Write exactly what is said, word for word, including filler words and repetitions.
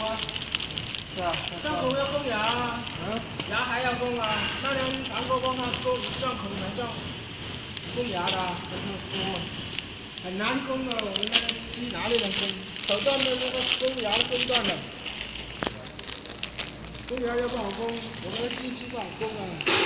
啊。 是啊。 上口要攻牙啊。嗯。牙还要攻啊，那人韩国攻他攻上口才叫攻牙的、啊，很特殊，很难攻的。我们那个鸡哪里能攻？手段的那个攻牙攻断了。攻牙要不好攻，我们的鸡鸡不好攻啊。